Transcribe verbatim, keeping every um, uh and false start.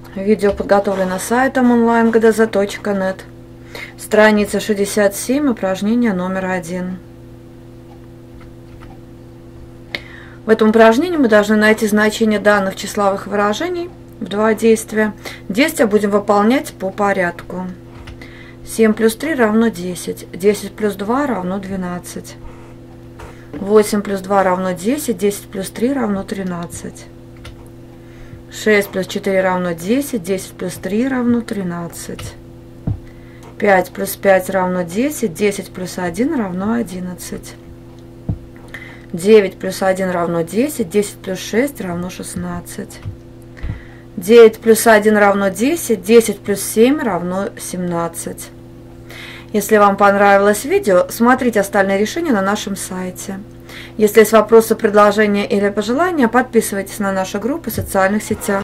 Видео подготовлено сайтом онлайн гэ дэ зэ точка нет. Страница шестьдесят семь, упражнение номер один. В этом упражнении мы должны найти значение данных числовых выражений в два действия. Действия будем выполнять по порядку. семь плюс три равно десять. десять плюс два равно двенадцать. восемь плюс два равно десять. десять плюс три равно тринадцать. шесть плюс четыре равно десять. десять плюс три равно тринадцать. пять плюс пять равно десять. десять плюс один равно одиннадцать. девять плюс один равно десять. десять плюс шесть равно шестнадцать. девять плюс один равно десять. десять плюс семь равно семнадцать. Если вам понравилось видео, смотрите остальные решения на нашем сайте. Если есть вопросы, предложения или пожелания, подписывайтесь на наши группы в социальных сетях.